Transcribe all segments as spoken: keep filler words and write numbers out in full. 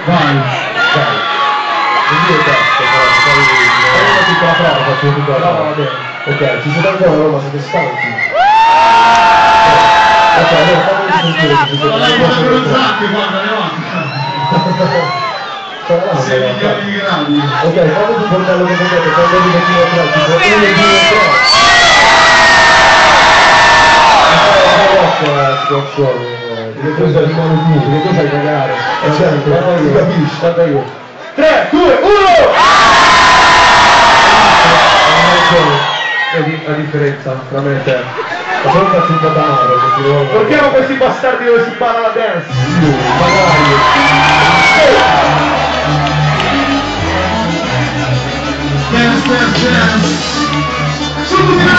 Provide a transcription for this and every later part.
Vai. Dai. Non dire testo, però, fai una piccola prova, faccio una piccola prova. No, va bene. Ok, ci siete ancora a Roma, siete stanchi? Ok, allora fatemi sentire se siete Guarda, guarda quello Zacchi, guarda, ne va. sei milioni di gradi. Ok, fammi più portarlo che vedete, quando vi mettino tre, tipo uno, due, tre. La situazione, perché tu sai rimane tu, perché tu sai cagare. E certo, ti capisci, guarda io. tre, due, uno! Vedi la differenza tra me e te. Ma poi faccio un po' da male, perché ti devo... Portiamo questi bastardi dove si balla la dance! Sì, magari. Dance, dance, dance. Sono tutti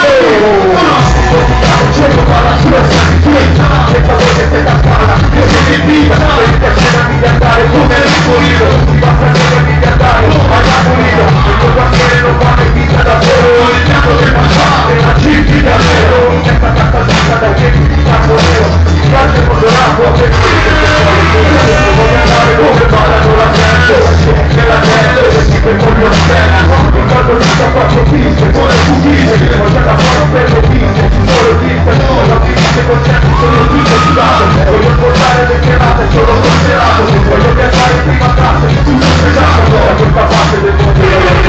Cerco palla sulla sanità, che fa voi che te la palla, io sono in vita, per il piacere di andare come il pulito, ti basta solo di andare, ma da pulito, il tuo quartiere non fa mai vita davvero, il piano che fa fare, la cippi davvero, questa carta senza da che ti faccio nero, il grande motorato, che ti voglio andare dove ballano la gente, che la gente, che per voglio stare, ricordo di sta quattro piste, vuole pulire, voglio da fare per le piste, solo piste, no, la pista concerti sono tutto sudato, voglio portare le chiamate, sono considerato, voglio viaggiare in prima classe, tutto pesato, da questa parte del mondo,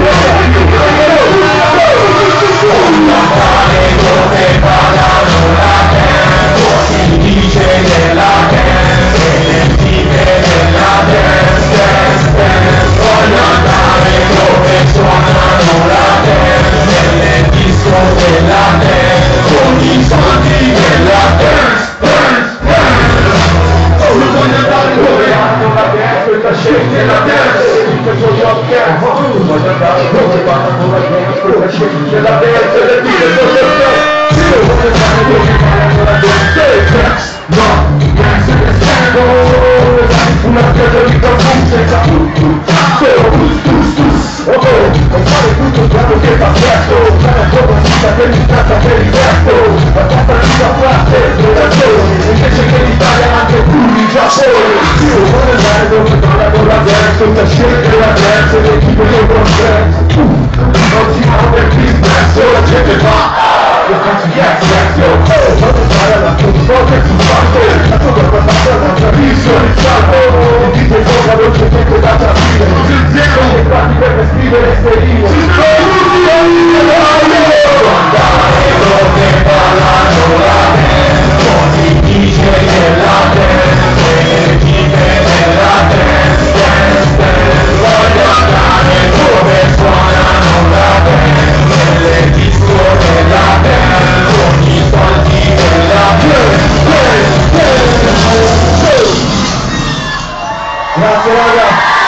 andare dove ballano la dance, si dice della dance, le tipe della dance, dance, dance, voglio andare dove suonano la dance, nelle disco della dance, con i soldi della dance, dance, dance. Oh, voglio andare dove hanno la dance, questa scende la dance, tutto ciò che ho chiesto. Voglio andare dove vanno la dance, questa scende la dance, le dire non le dance. Io voglio andare dove vanno la dance, dance, no, dance, dance, una piazza di campus senza tutto, solo tus, tus, tus. Oh, non fare tutto quello che fa presto, fare un po' di vita per il tratta per il resto, la testa di una classe, relazioni, invece che l'Italia anche più in Giappone. Io voglio andare dove parlano la dance, tutta scelta la dance, le equipe del consenso, non si muove il business, la gente fa, io faccio yes, yes, yo, voglio fare la tua cosa e tu fatto, la tua cosa fatta da capisco, risalto, il dito in bocca non c'è tempo da capire, sono le parti per scrivere esperire, andare dove parlano la dance, con i D J della dance, le tipe della dance, dance, dance, voglio andare dove suonano la dance, nelle disco della dance, con i soldi della dance, dance, dance, dance. Grazie raga.